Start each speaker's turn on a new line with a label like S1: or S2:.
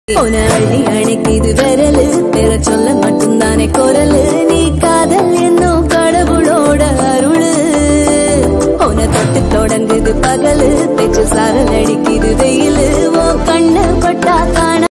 S1: உன அள்ளி அணைக்குது விரலு பெற சொல்ல மட்டும்தானே குரலு நீ காதல் என்னும் கடவுளோட அருளு உன தொட்டு தொடங்குது பகலு பேச்சு சாரல் அடிக்குது வெயிலு ஓ கண்ணு பட்டா காண